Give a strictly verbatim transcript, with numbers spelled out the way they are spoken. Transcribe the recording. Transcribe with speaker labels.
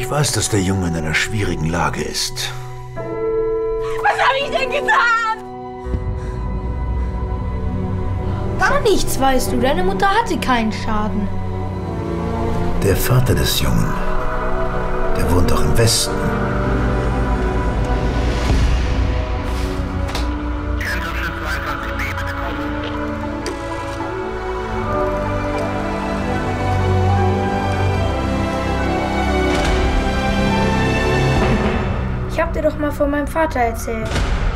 Speaker 1: Ich weiß, dass der Junge in einer schwierigen Lage ist.
Speaker 2: Was habe ich denn getan?
Speaker 3: Gar nichts, weißt du. Deine Mutter hatte keinen Schaden.
Speaker 1: Der Vater des Jungen, der wohnt doch im Westen.
Speaker 3: Ich hab dir doch mal von meinem Vater erzählt.